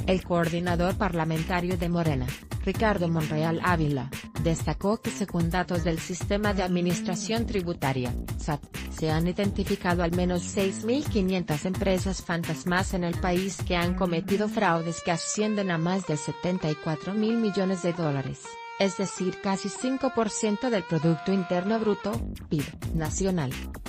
El coordinador parlamentario de Morena, Ricardo Monreal Ávila, destacó que según datos del Sistema de Administración Tributaria, SAT, se han identificado al menos 6.500 empresas fantasmas en el país que han cometido fraudes que ascienden a más de 74.000 millones de dólares, es decir casi 5% del Producto Interno Bruto, PIB, nacional.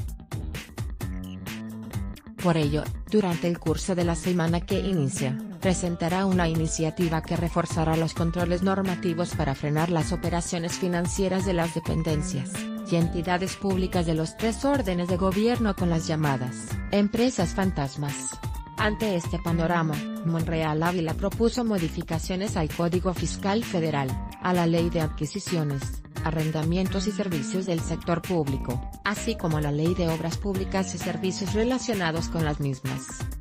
Por ello, durante el curso de la semana que inicia, presentará una iniciativa que reforzará los controles normativos para frenar las operaciones financieras de las dependencias y entidades públicas de los tres órdenes de gobierno con las llamadas empresas fantasmas. Ante este panorama, Monreal Ávila propuso modificaciones al Código Fiscal Federal, a la Ley de Adquisiciones, Arrendamientos y Servicios del Sector Público, así como a la Ley de Obras Públicas y Servicios relacionados con las mismas.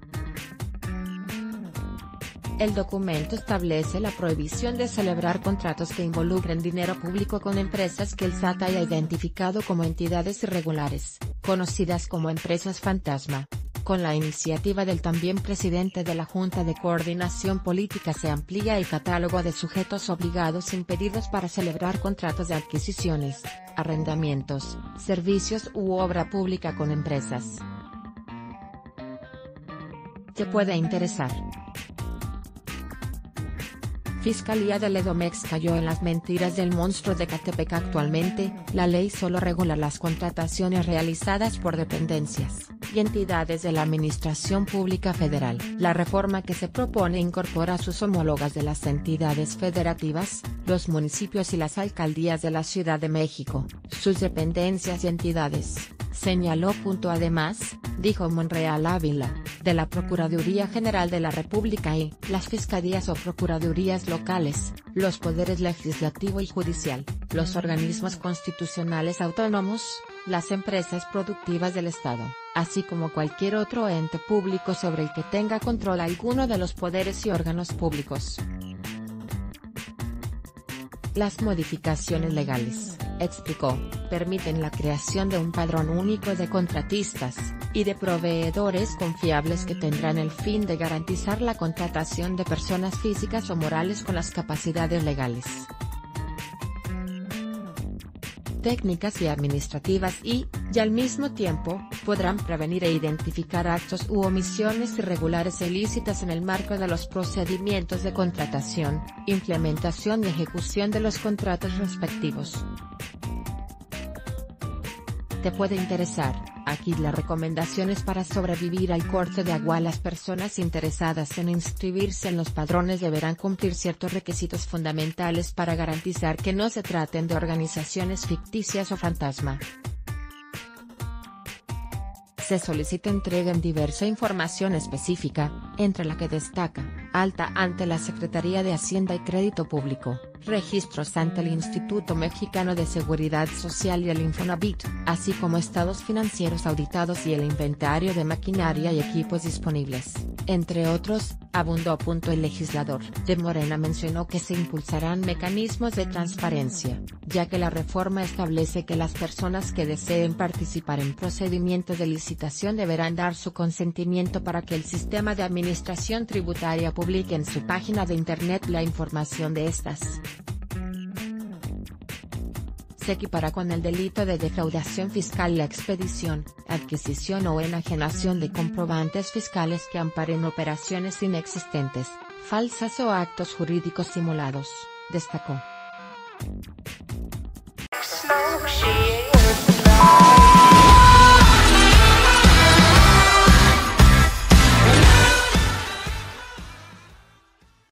El documento establece la prohibición de celebrar contratos que involucren dinero público con empresas que el SAT haya identificado como entidades irregulares, conocidas como empresas fantasma. Con la iniciativa del también presidente de la Junta de Coordinación Política se amplía el catálogo de sujetos obligados impedidos para celebrar contratos de adquisiciones, arrendamientos, servicios u obra pública con empresas. Te puede interesar. Fiscalía del Edomex cayó en las mentiras del monstruo de Ecatepec. Actualmente, la ley solo regula las contrataciones realizadas por dependencias y entidades de la Administración Pública Federal. La reforma que se propone incorpora a sus homólogas de las entidades federativas, los municipios y las alcaldías de la Ciudad de México, sus dependencias y entidades, señaló. Además, dijo Monreal Ávila, de la Procuraduría General de la República y las fiscalías o procuradurías locales, los poderes legislativo y judicial, los organismos constitucionales autónomos, las empresas productivas del Estado, así como cualquier otro ente público sobre el que tenga control alguno de los poderes y órganos públicos. Las modificaciones legales, explicó, permiten la creación de un padrón único de contratistas y de proveedores confiables que tendrán el fin de garantizar la contratación de personas físicas o morales con las capacidades legales, técnicas y administrativas y al mismo tiempo, podrán prevenir e identificar actos u omisiones irregulares e ilícitas en el marco de los procedimientos de contratación, implementación y ejecución de los contratos respectivos. Te puede interesar. Aquí las recomendaciones para sobrevivir al corte de agua. Las personas interesadas en inscribirse en los padrones deberán cumplir ciertos requisitos fundamentales para garantizar que no se traten de organizaciones ficticias o fantasma. Se solicita entreguen diversa información específica, entre la que destaca, alta ante la Secretaría de Hacienda y Crédito Público, registros ante el Instituto Mexicano de Seguridad Social y el Infonavit, así como estados financieros auditados y el inventario de maquinaria y equipos disponibles, entre otros, abundó. El legislador de Morena mencionó que se impulsarán mecanismos de transparencia, ya que la reforma establece que las personas que deseen participar en procedimientos de licitación deberán dar su consentimiento para que el Sistema de Administración Tributaria publique en su página de Internet la información de estas. Se equipara con el delito de defraudación fiscal la expedición, adquisición o enajenación de comprobantes fiscales que amparen operaciones inexistentes, falsas o actos jurídicos simulados, destacó.